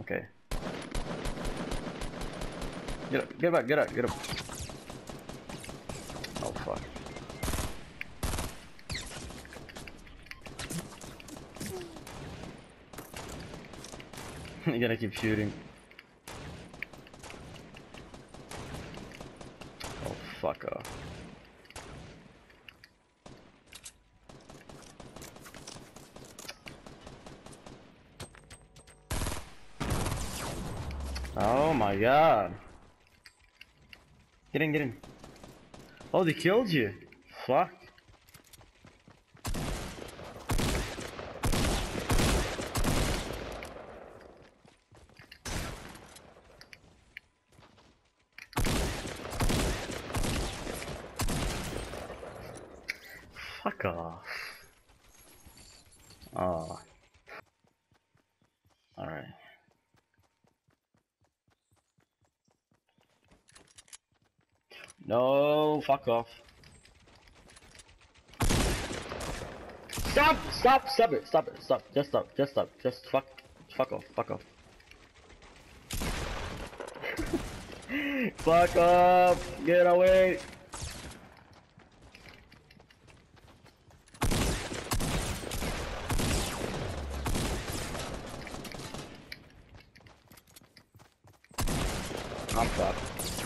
Okay. Get up, get back, get up, get up. Oh fuck. You gotta keep shooting. Oh fuck off. Oh my god. Get in, get in. Oh, they killed you. Fuck. Fuck off. Oh. Alright. No, fuck off. Stop! Stop! Stop it! Stop it! Stop! Just stop! Just stop! Just fuck! Fuck off! Fuck off! Fuck off! Get away! I'm fucked.